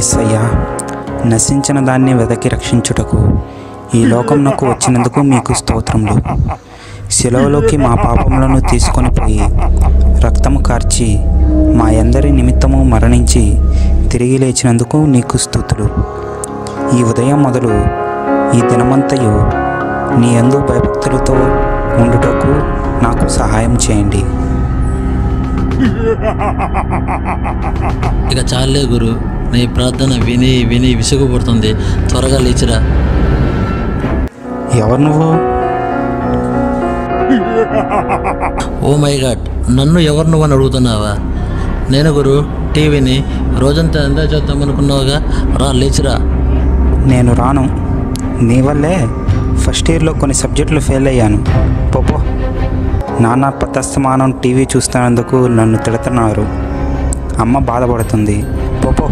యేసయ్యా, నశించిన దాన్ని వెదకి రక్షించుటకు ఈ లోకంలోకి వచ్చినందుకు మీకు స్తోత్రములు. శిలువలోకి మా పాపములను తీసుకొని పోయి రక్తము కార్చి మా అందరి నిమిత్తము మరణించి తిరిగి లేచినందుకు నీకు స్తుతులు. ఈ ఉదయం మొదలు ఈ దినమంతయు నీ యందు భయభక్తులతో ఉండుటకు నాకు సహాయం చేయండి. ఇక చాలే గురు, నీ ప్రార్థన విని విని విసుగుపడుతుంది. త్వరగా లేచిరా. ఎవరు నువ్వు? ఓ మై గాడ్, నన్ను ఎవరు నువ్వు అని అడుగుతున్నావా? నేను గురు, టీవీని రోజంతా ఎంజాయ్ చేద్దామనుకున్నావుగా, రా లేచిరా. నేను రాను. నీ వల్లే ఫస్ట్ ఇయర్లో కొన్ని సబ్జెక్టులు ఫెయిల్ అయ్యాను. పోపో. నాన్న పతస్తమానం టీవీ చూస్తున్నందుకు నన్ను తిడుతున్నారు. అమ్మ బాధపడుతుంది. పోపో.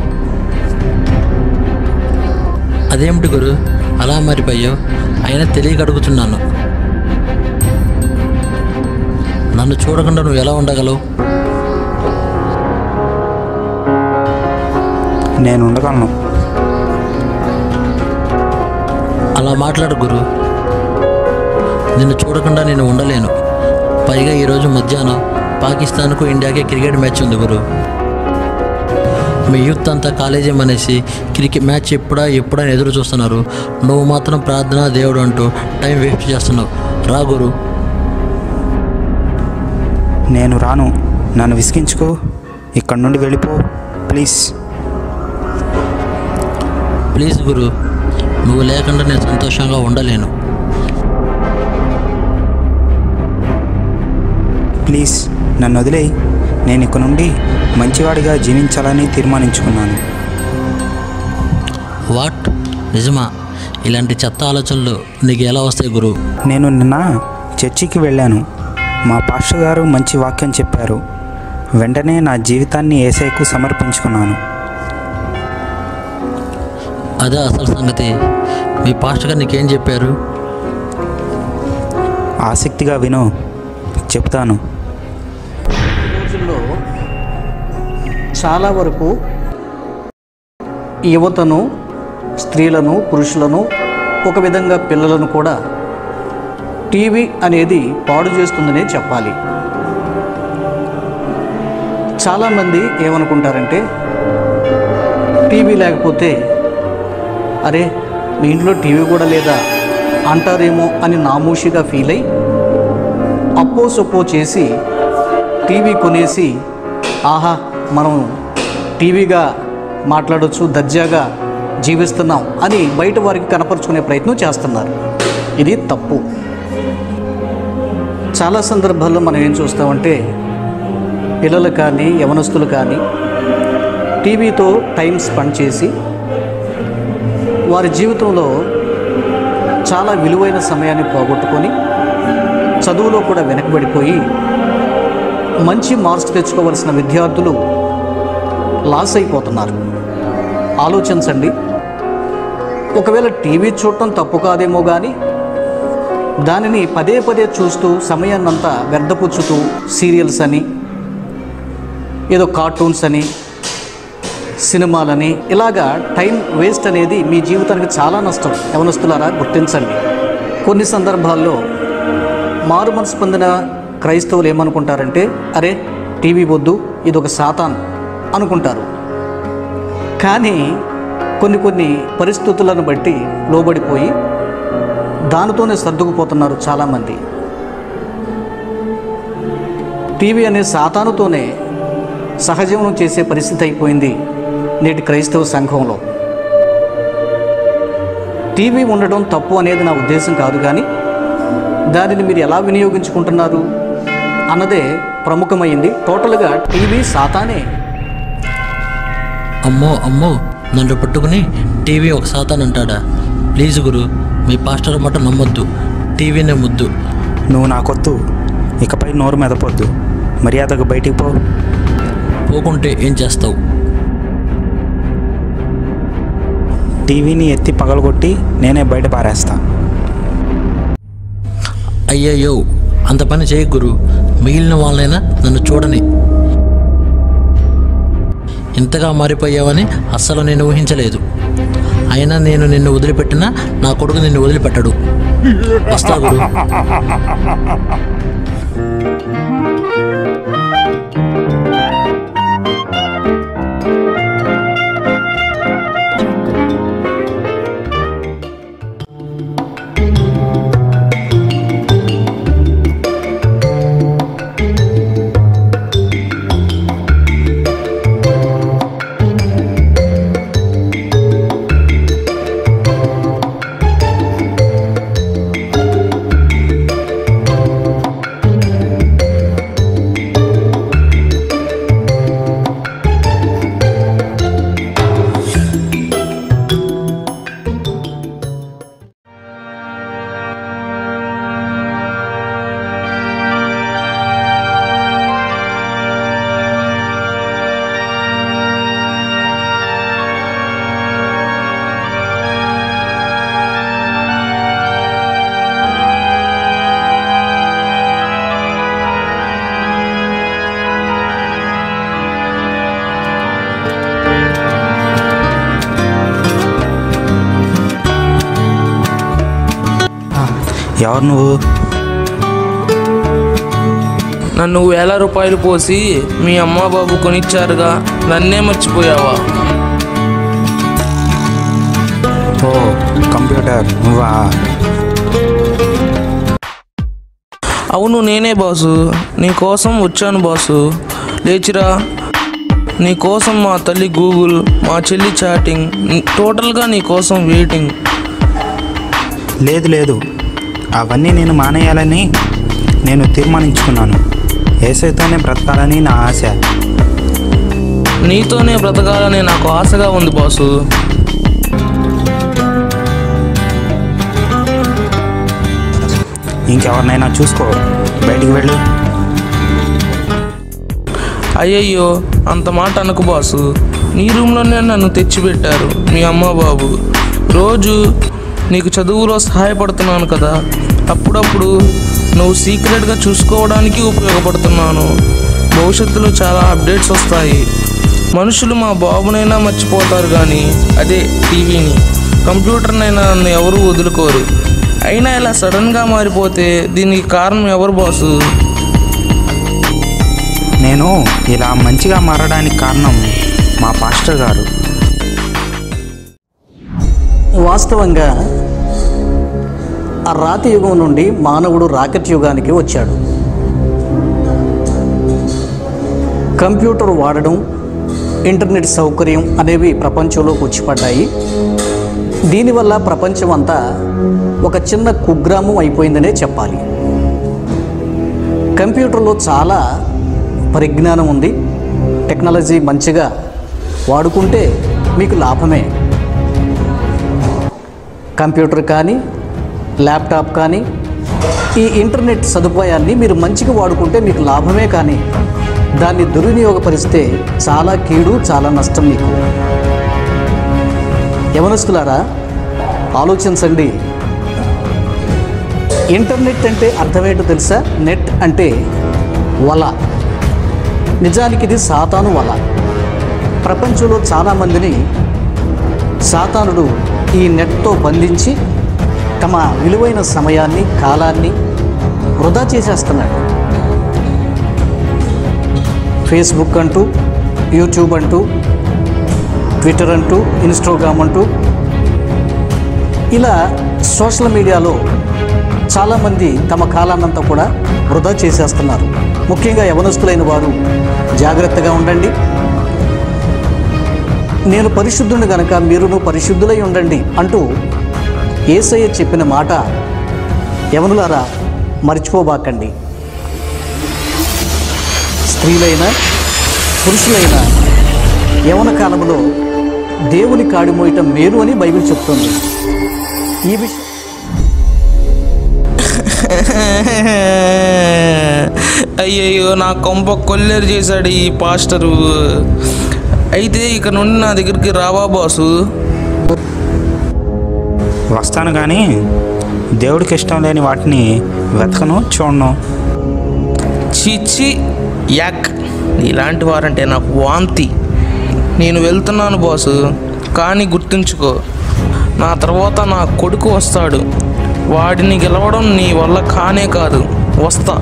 అదేమిటి గురు అలా మారిపోయావు? అయినా తెలియక అడుగుతున్నాను. నన్ను చూడకుండా నువ్వు ఎలా ఉండగలవు? నేను ఉండగలను. అలా మాట్లాడు గురు. నిన్ను చూడకుండా నేను ఉండలేను. పైగా ఈరోజు మధ్యాహ్నం పాకిస్తాన్కు ఇండియాకి క్రికెట్ మ్యాచ్ ఉంది గురు. మీ యూత్ అంతా కాలేజీ మానేసి క్రికెట్ మ్యాచ్ ఎప్పుడని ఎదురు చూస్తున్నారు. నువ్వు మాత్రం ప్రార్థన దేవుడు అంటూ టైం వేస్ట్ చేస్తున్నావు. రా గురు. నేను రాను. నన్ను విసిగించుకో. ఇక్కడి నుండి వెళ్ళిపో ప్లీజ్. ప్లీజ్ గురు, నువ్వు లేకుండా నేను సంతోషంగా ఉండలేను. ప్లీజ్ నన్ను వదిలేయి. నేను ఇక నుండి మంచివాడిగా జీవించాలని తీర్మానించుకున్నాను. వాట్? నిజమా? ఇలాంటి చెత్త ఆలోచనలు నీకు ఎలా వస్తాయి గురు? నేను నిన్న చర్చికి వెళ్ళాను. మా పాస్టర్ గారు మంచి వాక్యం చెప్పారు. వెంటనే నా జీవితాన్ని యేసయ్యకు సమర్పించుకున్నాను. అదే అసలు సంగతి. మీ పాస్టర్ గారు నీకేం చెప్పారు? ఆసక్తిగా విను, చెప్తాను. రోజుల్లో చాలా వరకు యువతను, స్త్రీలను, పురుషులను, ఒక విధంగా పిల్లలను కూడా టీవీ అనేది పాడు చేస్తుందనే చెప్పాలి. చాలామంది ఏమనుకుంటారంటే టీవీ లేకపోతే అరే మీ ఇంట్లో టీవీ కూడా లేదా అంటారేమో అని నామూషిగా ఫీల్ అయ్యి అప్పో సొప్పో చేసి టీవీ కొనేసి ఆహా మనం టీవీగా మాట్లాడవచ్చు, దర్జాగా జీవిస్తున్నాం అని బయట వారికి కనపరుచుకునే ప్రయత్నం చేస్తున్నారు. ఇది తప్పు. చాలా సందర్భాల్లో మనం ఏం చూస్తామంటే పిల్లలు కానీ యవనస్తులు కానీ టీవీతో టైం స్పెండ్ చేసి వారి జీవితంలో చాలా విలువైన సమయాన్ని పోగొట్టుకొని చదువులో కూడా వెనకబడిపోయి మంచి మార్క్స్ తెచ్చుకోవలసిన విద్యార్థులు లాస్ అయిపోతున్నారు. ఆలోచించండి. ఒకవేళ టీవీ చూడటం తప్పు కాదేమో కానీ దానిని పదే పదే చూస్తూ సమయాన్నంతా వ్యర్థపుచ్చుతూ సీరియల్స్ అని, ఏదో కార్టూన్స్ అని, సినిమాలని ఇలాగా టైం వేస్ట్ అనేది మీ జీవితానికి చాలా నష్టం. యవనస్తులారా గుర్తించండి. కొన్ని సందర్భాల్లో మారు మనసు పొందిన క్రైస్తవులు ఏమనుకుంటారంటే అరే టీవీ వద్దు, ఇది ఒక సాతాన్ అనుకుంటారు. కానీ కొన్ని పరిస్థితులను బట్టి లోబడిపోయి దానితోనే సర్దుకుపోతున్నారు చాలామంది. టీవీ అనే సాతానుతోనే సహజీవనం చేసే పరిస్థితి అయిపోయింది నేటి క్రైస్తవ సంఘంలో. టీవీ ఉండడం తప్పు అనేది నా ఉద్దేశం కాదు, కానీ దానిని మీరు ఎలా వినియోగించుకుంటున్నారు అన్నదే ప్రముఖమైంది. టోటల్గా టీవీ సాతానే. అమ్మో అమ్మో, నన్ను పట్టుకుని టీవీ ఒక సాతాన్ అంటాడా? ప్లీజ్ గురు, మీ పాస్టర్ మాట నమ్మొద్దు. టీవీనే ముద్దు. నువ్వు నాకొద్దు. ఇకపై నోరు మెదపొద్దు. మర్యాదగా బయటికి పో. పోకుంటే ఏం చేస్తావు? టీవీని ఎత్తి పగలగొట్టి నేనే బయట పారేస్తా. అయ్యయ్యో, అంత పని చేయ గురు. మిగిలిన వాళ్ళైనా నన్ను చూడని. ఇంతగా మారిపోయావని అస్సలు నేను ఊహించలేదు. అయినా నేను నిన్ను వదిలిపెట్టినా నా కొడుకు నిన్ను వదిలిపెట్టడు. వస్తా గురు. ఎవరు నువ్వు? నన్ను 1000 రూపాయలు పోసి మీ అమ్మ బాబు కొనిచ్చారుగా, నన్నే మర్చిపోయావా? ఓ కంప్యూటర్ నువ్వా? అవును నేనే బాసు. నీకోసం వచ్చాను బాసు. లేచిరా. నీకోసం మా తల్లి గూగుల్, మా చెల్లి చాటింగ్, టోటల్గా నీకోసం వెయిటింగ్. లేదు లేదు, అవన్నీ నేను మానేయాలని నేను తీర్మానించుకున్నాను. యేసుతోనే బ్రతకాలని నా ఆశ. నీతోనే బ్రతకాలని నాకు ఆశగా ఉంది బాసు. ఇంకెవరినైనా చూసుకో, బయటికి వెళ్ళు. అయ్యయ్యో అంత మాట అనకు బాసు. నీ రూమ్లోనే నన్ను తెచ్చిపెట్టారు మీ అమ్మ బాబు. రోజు నీకు చదువులో సహాయపడుతున్నాను కదా, అప్పుడప్పుడు నువ్వు సీక్రెట్గా చూసుకోవడానికి ఉపయోగపడుతున్నాను. భవిష్యత్తులో చాలా అప్డేట్స్ వస్తాయి. మనుషులు మా బాబునైనా మర్చిపోతారు కానీ అదే టీవీని, కంప్యూటర్నైనా నన్ను ఎవరూ వదులుకోరు. అయినా ఇలా సడన్గా మారిపోతే దీనికి కారణం ఎవరు బాసు? నేను ఇలా మంచిగా మారడానికి కారణం మా పాస్టర్ గారు. వాస్తవంగా ఆ రాతి యుగం నుండి మానవుడు రాకెట్ యుగానికి వచ్చాడు. కంప్యూటర్ వాడడం, ఇంటర్నెట్ సౌకర్యం అనేవి ప్రపంచంలోకి వచ్చి పడ్డాయి. దీనివల్ల ప్రపంచం అంతా ఒక చిన్న కుగ్రామం అయిపోయిందనే చెప్పాలి. కంప్యూటర్లో చాలా పరిజ్ఞానం ఉంది. టెక్నాలజీ మంచిగా వాడుకుంటే మీకు లాభమే. కంప్యూటర్ కానీ ల్యాప్టాప్ కానీ ఈ ఇంటర్నెట్ సదుపాయాన్ని మీరు మంచిగా వాడుకుంటే మీకు లాభమే, కానీ దాన్ని దుర్వినియోగపరిస్తే చాలా కీడు, చాలా నష్టం మీకు. యవనస్తులారా ఆలోచించండి. ఇంటర్నెట్ అంటే అర్థమేంటో తెలుసా? నెట్ అంటే వల. నిజానికి ఇది సాతాను వల. ప్రపంచంలో చాలామందిని సాతానుడు ఈ నెట్తో బంధించి తమ విలువైన సమయాన్ని, కాలాన్ని వృధా చేసేస్తున్నాడు. ఫేస్బుక్ అంటూ, యూట్యూబ్ అంటూ, ట్విట్టర్ అంటూ, ఇన్స్టాగ్రామ్ అంటూ ఇలా సోషల్ మీడియాలో చాలామంది తమ కాలాన్నంతా కూడా వృధా చేసేస్తున్నారు. ముఖ్యంగా యవనస్తులైన వారు జాగ్రత్తగా ఉండండి. నేను పరిశుద్ధుని గనక మీరును పరిశుద్ధులై ఉండండి అంటూ యేసయ్య చెప్పిన మాట యవనులారా మర్చిపోబాకండి. స్త్రీలైన పురుషులైన యవన కాలంలో దేవుని కాడి మోయటం మేలు అని బైబిల్ చెప్తుంది. ఈ విషయం అయ్యయ్యో నా కొంప కొల్లేరు చేశాడు ఈ పాస్టరు. అయితే ఇక నుండి నా దగ్గరికి రావా బాసు? వస్తాను కానీ దేవుడికి ఇష్టం లేని వాటిని వెతకను, చూడను. చిచ్చి యాక్, ఇలాంటి వారంటే నాకు వాంతి. నేను వెళ్తున్నాను బాసు, కానీ గుర్తుంచుకో, నా తర్వాత నా కొడుకు వస్తాడు. వాడిని గెలవడం నీ వల్ల కానే కాదు. వస్తా.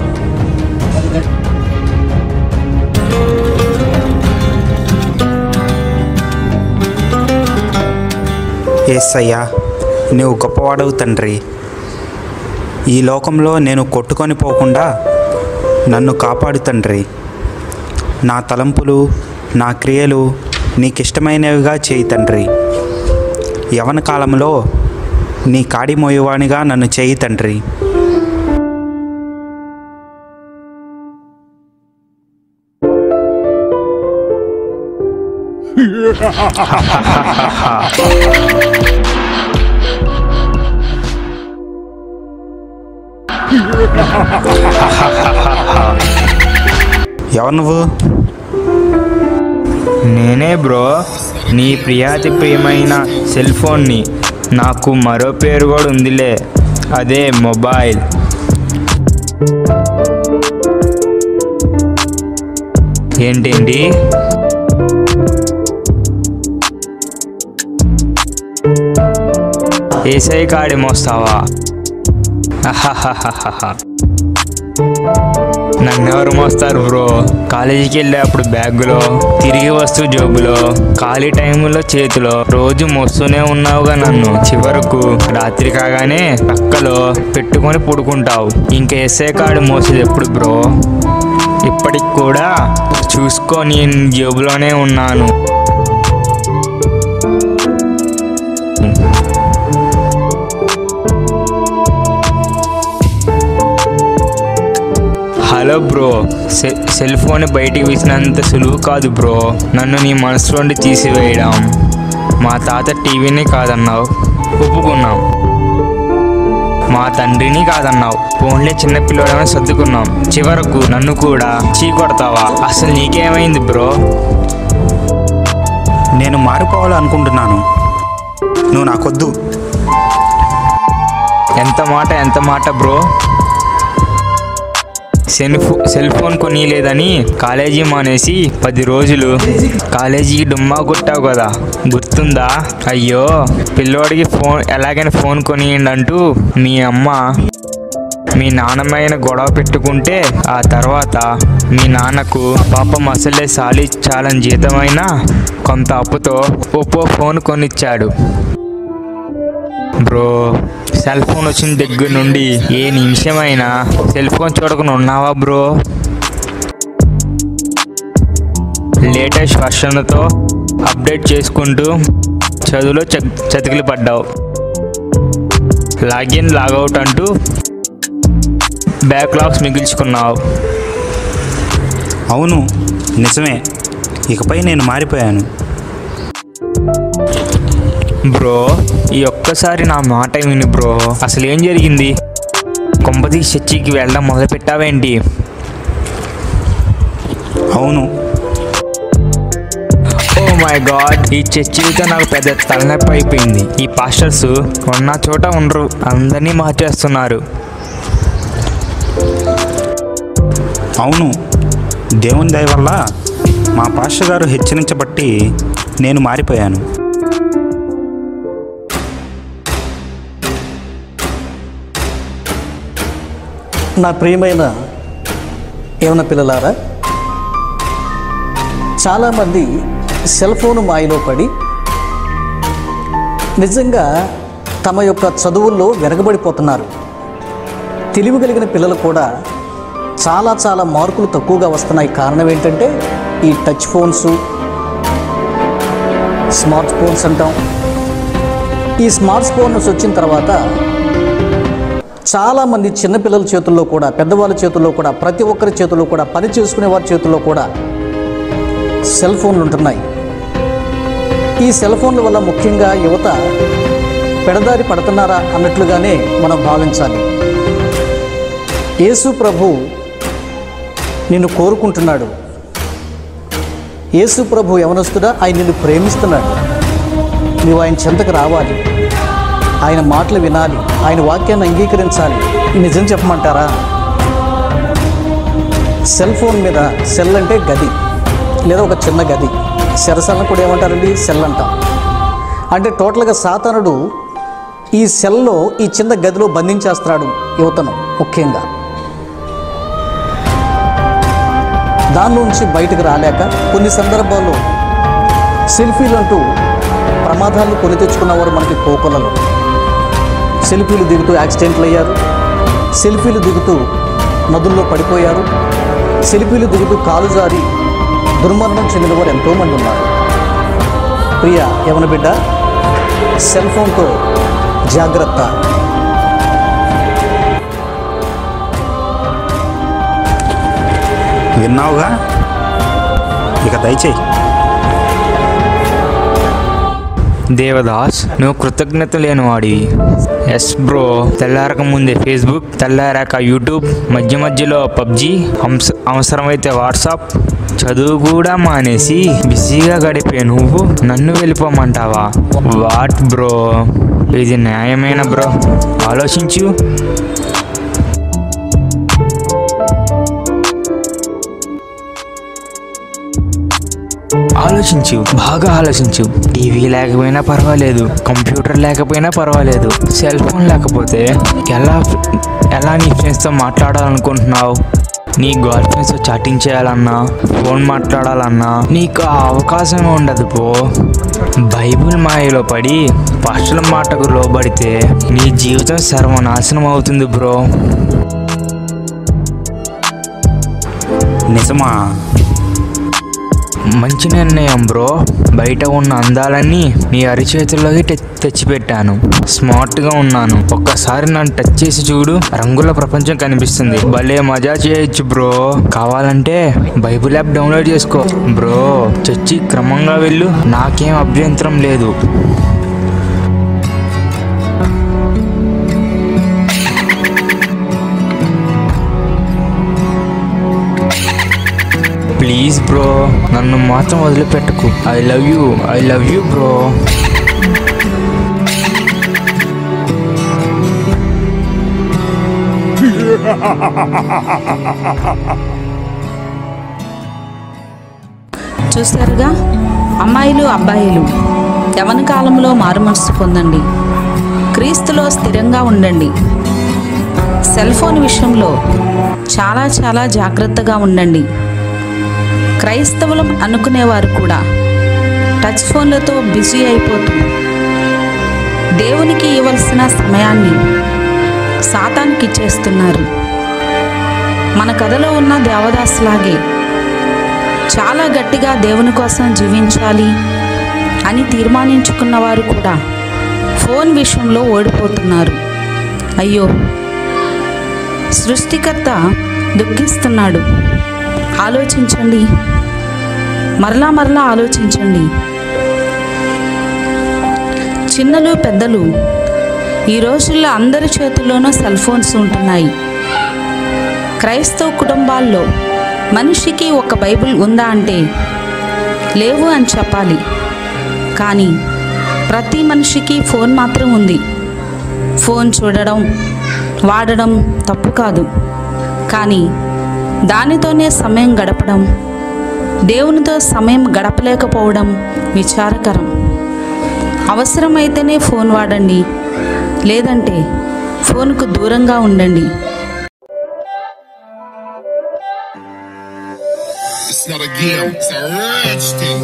యేసయ్యా, నీవు గొప్పవాడవు తండ్రి. ఈ లోకంలో నేను కొట్టుకొని పోకుండా నన్ను కాపాడు తండ్రి. నా తలంపులు, నా క్రియలు నీకిష్టమైనవిగా చేయి తండ్రి. యవన కాలంలో నీ కాడి మోయువానిగా నన్ను చేయి తండ్రి. ఎవరు నువ్వు? నేనే బ్రో, నీ ప్రియాతి ప్రియమైన సెల్ ఫోన్ని. నాకు మరో పేరు కూడా ఉందిలే, అదే మొబైల్. ఏంటేంటి? ఏసఐ కాడి మోస్తావా? నన్నెవరు మోస్తారు బ్రో? కాలేజీకి వెళ్ళేప్పుడు బ్యాగులో, తిరిగి వస్తూ జోబులో, ఖాళీ టైంలో చేతిలో, రోజు మోస్తూనే ఉన్నావుగా నన్ను. చివరకు రాత్రి కాగానే పక్కలో పెట్టుకొని పడుకుంటావు. ఇంకా ఎస్ఐ కార్డు మోసేది ఎప్పుడు బ్రో? ఇప్పటికి కూడా చూసుకో, నేను జేబులోనే ఉన్నాను. హలో బ్రో, సెల్ ఫోన్ బయటికి వేసినంత సులువు కాదు బ్రో నన్ను నీ మనసులోండి తీసివేయడం. మా తాత టీవీని కాదన్నావు, ఒప్పుకున్నాం. మా తండ్రిని కాదన్నావు, ఫోన్లే చిన్నపిల్లడని సర్దుకున్నాం. చివరకు నన్ను కూడా చీకొడతావా? అసలు నీకేమైంది బ్రో? నేను మారిపోవాలనుకుంటున్నాను, నువ్వు నాకొద్దు. ఎంత మాట బ్రో? సెల్ ఫోన్ కొనిలేదని కాలేజీ మానేసి 10 రోజులు కాలేజీకి డుమ్మా కొట్టావు కదా, గుర్తుందా? అయ్యో, పిల్లోడికి ఎలాగైనా ఫోన్ కొనియండి అంటూ మీ అమ్మ మీ నాన్నమైన గొడవ పెట్టుకుంటే, ఆ తర్వాత మీ నాన్నకు పాపం అసలే చాలని జీతమైనా కొంత అప్పుతో ఒప్పో ఫోన్ కొనిచ్చాడు. బ్రో, సెల్ ఫోన్ వచ్చిన దగ్గర నుండి ఏ నిమిషమైనా సెల్ ఫోన్ చూడకుండా ఉన్నావా బ్రో? లేటెస్ట్ వర్షన్లతో అప్డేట్ చేసుకుంటూ చదువులో చతికిలు పడ్డావు. లాగిన్ లాగౌట్ అంటూ బ్యాక్లాగ్స్ మిగిల్చుకున్నావు. అవును, నిజమే. ఇకపై నేను మారిపోయాను. బ్రో, ఈ ఒక్కసారి నా మాట విను బ్రో. అసలు ఏం జరిగింది? కొంపతి చర్చికి వెళ్ళడం మొదలుపెట్టావేంటి? అవును. ఓ మై గాడ్, ఈ చర్చితో నాకు పెద్ద తలనొప్పి అయిపోయింది. ఈ పాస్టర్స్ ఉన్న చోట ఉండరు, అందరినీ మార్చేస్తున్నారు. అవును, దేవుని దయ వల్ల మా పాస్టర్ గారు హెచ్చరించబట్టి నేను మారిపోయాను. నా ప్రియమైన యవన పిల్లలారా, చాలామంది సెల్ ఫోన్ మాయలో పడి నిజంగా తమ యొక్క చదువుల్లో వెనకబడిపోతున్నారు. తెలివి కలిగిన పిల్లలు కూడా చాలా మార్కులు తక్కువగా వస్తున్నాయి. కారణం ఏంటంటే ఈ టచ్ ఫోన్స్, స్మార్ట్ ఫోన్స్ అంటాం. ఈ స్మార్ట్ ఫోన్స్ వచ్చిన తర్వాత చాలామంది చిన్నపిల్లల చేతుల్లో కూడా, పెద్దవాళ్ళ చేతుల్లో కూడా, ప్రతి ఒక్కరి చేతుల్లో కూడా, పని చేసుకునే వారి చేతుల్లో కూడా సెల్ ఫోన్లు ఉంటున్నాయి. ఈ సెల్ ఫోన్ల వల్ల ముఖ్యంగా యువత పెడదారి పడుతున్నారా అన్నట్లుగానే మనం భావించాలి. యేసు ప్రభు నిన్ను కోరుకుంటున్నాడు. యేసు ప్రభు యవనస్తుడా, ఆయన నిన్ను ప్రేమిస్తున్నాడు. నువ్వు ఆయన చెంతకు రావాలి, ఆయన మాటలు వినాలి, ఆయన వాక్యాన్ని అంగీకరించాలి. నిజం చెప్పమంటారా? సెల్ ఫోన్ మీద, సెల్ అంటే గది లేదా ఒక చిన్న గది, చెరసాలను కూడా ఏమంటారండి? సెల్ అంటాం. అంటే టోటల్గా సాతానుడు ఈ సెల్లో, ఈ చిన్న గదిలో బంధించేస్తున్నాడు యువతను. ముఖ్యంగా దానిలోంచి బయటకు రాలేక కొన్ని సందర్భాల్లో సెల్ఫీలు అంటూ ప్రమాదాలు కొని తెచ్చుకున్నవారు మనకి కోకొలలో. సెల్ఫీలు దిగుతూ యాక్సిడెంట్లు అయ్యారు, సెల్ఫీలు దిగుతూ నదుల్లో పడిపోయారు, సెల్ఫీలు దిగుతూ కాలు జారి దుర్మరణం చెందిన వారు ఎంతోమంది ఉన్నారు. ప్రియ యవన బిడ్డ, సెల్ ఫోన్తో జాగ్రత్త. విన్నావుగా, ఇక దయచేయి. దేవదాస్, నువ్వు కృతజ్ఞత లేనివాడివి. ఎస్ బ్రో, తెల్లారక ముందే ఫేస్బుక్, తెల్లారాక యూట్యూబ్, మధ్య మధ్యలో పబ్జి, అవసరమైతే వాట్సాప్, చదువు కూడా మానేసి బిజీగా గడిపే నువ్వు నన్ను వెళ్ళిపోమంటావా? వాట్ బ్రో, ఇది న్యాయమైన బ్రో? ఆలోచించు. ఆలోచించు, బాగా ఆలోచించు. టీవీ లేకపోయినా పర్వాలేదు, కంప్యూటర్ లేకపోయినా పర్వాలేదు, సెల్ ఫోన్ లేకపోతే ఎలా నీ ఫ్రెండ్స్తో మాట్లాడాలనుకుంటున్నావు? నీ గర్ల్ ఫ్రెండ్స్తో చాటింగ్ చేయాలన్నా, ఫోన్ మాట్లాడాలన్నా నీకు ఆ అవకాశం ఉండదు బ్రో. బైబిల్ మాయలో పడి పాస్టర్ల మాటకు లోబడితే నీ జీవితం సర్వనాశనం అవుతుంది బ్రో. నిజమా? మంచి నిర్ణయం బ్రో. బయట ఉన్న అందాలన్నీ నీ అరిచేతుల్లోకి తెచ్చిపెట్టాను. స్మార్ట్గా ఉన్నాను. ఒక్కసారి నన్ను టచ్ చేసి చూడు, రంగుల ప్రపంచం కనిపిస్తుంది. భలే మజా చేయొచ్చు బ్రో. కావాలంటే బైబిల్ యాప్ డౌన్లోడ్ చేసుకో బ్రో. చర్చి క్రమంగా వెళ్ళు, నాకేం అభ్యంతరం లేదు. ప్లీజ్ బ్రో, నన్ను మాత్రం వదిలిపెట్టకు. I love you bro. చూశారుగా, అమ్మాయిలు అబ్బాయిలు యవన కాలంలో మారుమనసు పొందండి, క్రీస్తులో స్థిరంగా ఉండండి. సెల్ ఫోన్ విషయంలో చాలా జాగ్రత్తగా ఉండండి. క్రైస్తవులం అనుకునేవారు కూడా టచ్ ఫోన్లతో బిజీ అయిపోతూ దేవునికి ఇవ్వాల్సిన సమయాన్ని సాతానికి ఇచ్చేస్తున్నారు. మన కథలో ఉన్న దేవదాసులాగే చాలా గట్టిగా దేవుని కోసం జీవించాలి అని తీర్మానించుకున్నవారు కూడా ఫోన్ విషయంలో ఓడిపోతున్నారు. అయ్యో, సృష్టికర్త దుఃఖిస్తున్నాడు. ఆలోచించండి, మరలా ఆలోచించండి. చిన్నలు పెద్దలు ఈ రోజుల్లో అందరి చేతుల్లోనూ సెల్ ఫోన్స్ ఉంటున్నాయి. క్రైస్తవ కుటుంబాల్లో మనిషికి ఒక బైబిల్ ఉందా అంటే లేవు అని చెప్పాలి. కానీ ప్రతి మనిషికి ఫోన్ మాత్రం ఉంది. ఫోన్ చూడడం, వాడడం తప్పు కాదు. కానీ దానితోనే సమయం గడపడం, దేవునితో సమయం గడపలేకపోవడం విచారకరం. అవసరమైతేనే ఫోన్ వాడండి, లేదంటే ఫోన్కు దూరంగా ఉండండి. It's not a game, it's a rich thing.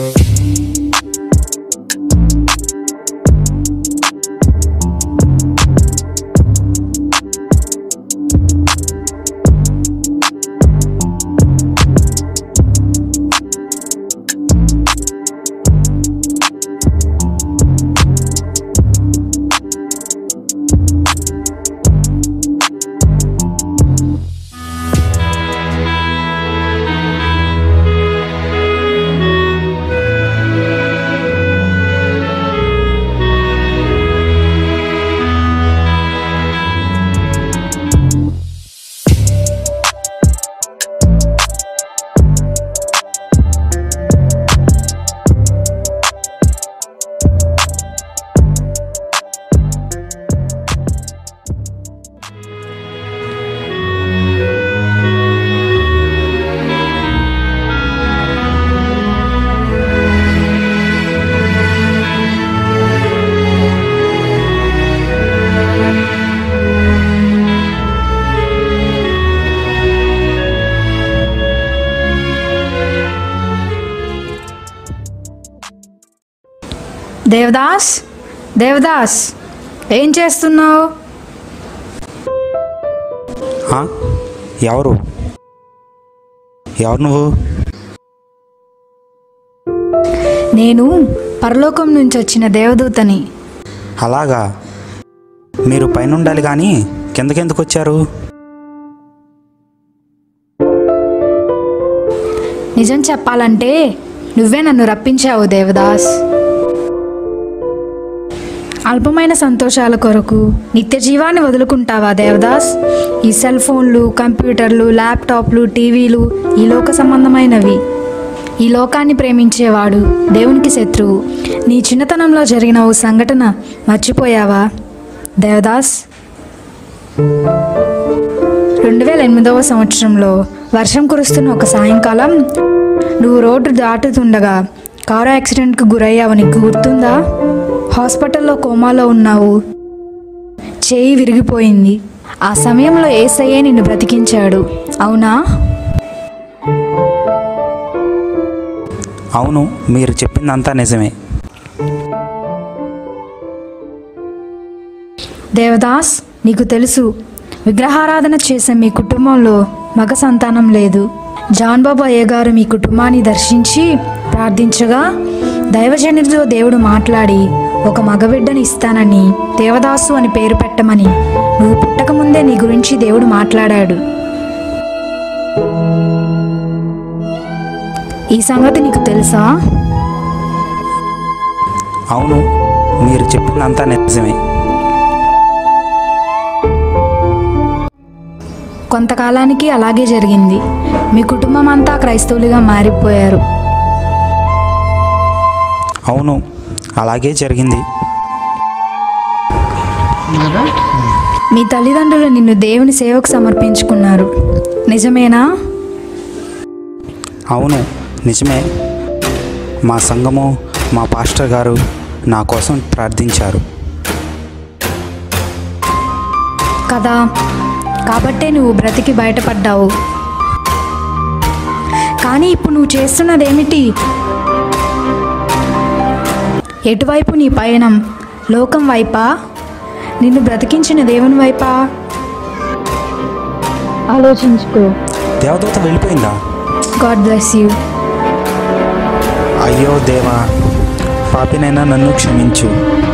Devdas, Devdas, ఏం చేస్తున్నావు? ఆ? ఎవరు నువ్వు? నేను పరలోకం నుంచి వచ్చిన దేవదూతని. అలాగా, మీరు పైన ఉండాలి కానీ కిందకెందుకు వచ్చారు? నిజం చెప్పాలంటే నువ్వే నన్ను రప్పించావు దేవదాస్. అల్పమైన సంతోషాల కొరకు నిత్య జీవాన్ని వదులుకుంటావా దేవదాస్? ఈ సెల్ ఫోన్లు, కంప్యూటర్లు, ల్యాప్టాప్లు, టీవీలు ఈ లోక సంబంధమైనవి. ఈ లోకాన్ని ప్రేమించేవాడు దేవునికి శత్రువు. నీ చిన్నతనంలో జరిగిన ఓ సంఘటన మర్చిపోయావా దేవదాస్? 2008వ సంవత్సరంలో వర్షం కురుస్తున్న ఒక సాయంకాలం నువ్వు రోడ్డు దాటుతుండగా కారు యాక్సిడెంట్కు గురయ్యావు. నీకు గుర్తుందా? హాస్పిటల్లో కోమాలో ఉన్నావు, చేయి విరిగిపోయింది. ఆ సమయంలో యేసయ్యే నిన్ను బ్రతికించాడు, అవునా? అవును, మీరు చెప్పిందంతా నిజమే. దేవదాస్, నీకు తెలుసు, విగ్రహారాధన చేసే మీ కుటుంబంలో మగ సంతానం లేదు. జాన్ బాబు అయ్య గారు మీ కుటుంబాన్ని దర్శించి ప్రార్థించగా దైవజనుడితో దేవుడు మాట్లాడి ఒక మగబిడ్డని ఇస్తానని, దేవదాసు అని పేరు పెట్టమని నువ్వు పుట్టకముందే నీ గురించి దేవుడు మాట్లాడాడు. ఈ సంగతి నీకు తెలుసా? అవును, మీరు చెప్పిందంతా నిజమే. కొంతకాలానికి అలాగే జరిగింది. మీ కుటుంబం అంతా క్రైస్తవులుగా మారిపోయారు. అవును, అలాగే జరిగింది. మీ తల్లిదండ్రులు నిన్ను దేవుని సేవకు సమర్పించుకున్నారు, నిజమేనా? అవును, నిజమే. మా సంఘము, మా పాస్టర్ గారు నా కోసం ప్రార్థించారు కదా, కాబట్టే నువ్వు బ్రతికి బయటపడ్డావు. కానీ ఇప్పుడు నువ్వు చేస్తున్నదేమిటి? ఎటువైపు నీ పయనం? లోకం వైపా? నిన్ను బ్రతికించిన దేవుని వైపా? ఆలోచించుకో. దేవదూత వెళ్ళిపోయిందా? God bless you. అయ్యో దేవా, పాపినైనా నన్ను క్షమించు.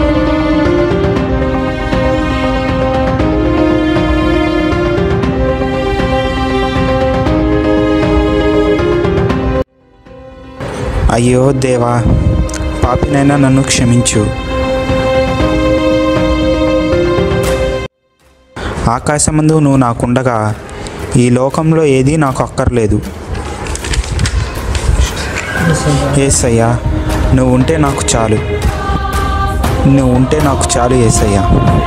అయ్యో దేవా, పాపినైనా నన్ను క్షమించు. ఆకాశమందు నువ్వు నాకుండగా ఈ లోకంలో ఏదీ నాకు అక్కర్లేదు. యేసయ్యా, నువ్వు ఉంటే నాకు చాలు. నువ్వు ఉంటే నాకు చాలు యేసయ్యా.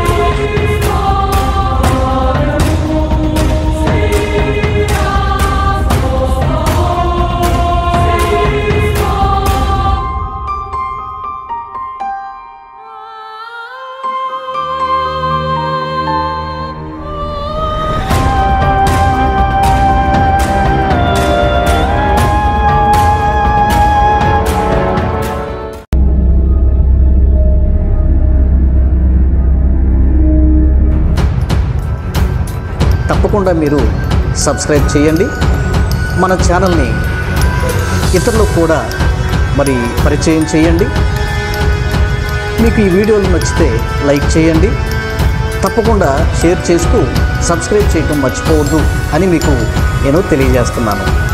తప్పకుండా మీరు సబ్స్క్రైబ్ చేయండి. మన ఛానల్ని ఇతరులకు కూడా మరి పరిచయం చేయండి. మీకు ఈ వీడియోలు నచ్చితే లైక్ చేయండి. తప్పకుండా షేర్ చేస్తూ సబ్స్క్రైబ్ చేయడం మర్చిపోవద్దు అని మీకు నేను తెలియజేస్తున్నాను.